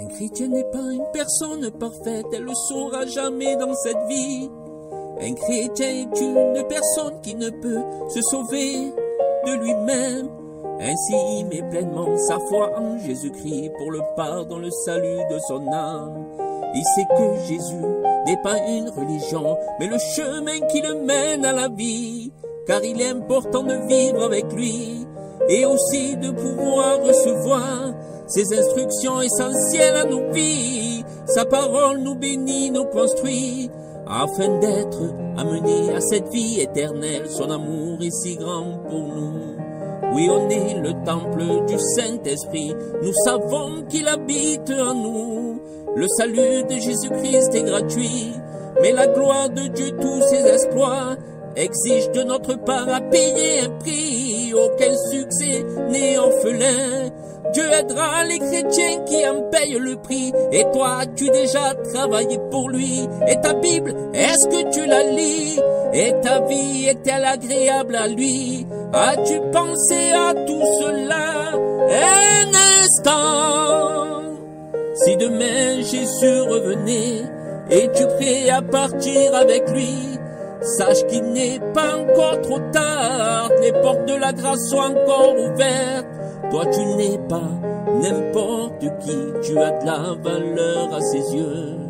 Un chrétien n'est pas une personne parfaite, elle le saura jamais dans cette vie. Un chrétien est une personne qui ne peut se sauver de lui-même. Ainsi il met pleinement sa foi en Jésus-Christ pour le pardon, le salut de son âme. Il sait que Jésus n'est pas une religion, mais le chemin qui le mène à la vie. Car il est important de vivre avec lui et aussi de pouvoir recevoir ses instructions essentielles à nos vies. Sa parole nous bénit, nous construit, afin d'être amenés à cette vie éternelle. Son amour est si grand pour nous. Oui, on est le temple du Saint-Esprit, nous savons qu'il habite en nous. Le salut de Jésus-Christ est gratuit, mais la gloire de Dieu, tous ses exploits, exige de notre part à payer un prix. Aucun succès n'est orphelin. Dieu aidera les chrétiens qui en payent le prix. Et toi, as-tu déjà travaillé pour lui? Et ta Bible, est-ce que tu la lis? Et ta vie est-elle agréable à lui? As-tu pensé à tout cela un instant? Si demain Jésus revenait, es-tu prêt à partir avec lui? Sache qu'il n'est pas encore trop tard, les portes de la grâce sont encore ouvertes. Toi tu n'es pas n'importe qui, tu as de la valeur à ses yeux.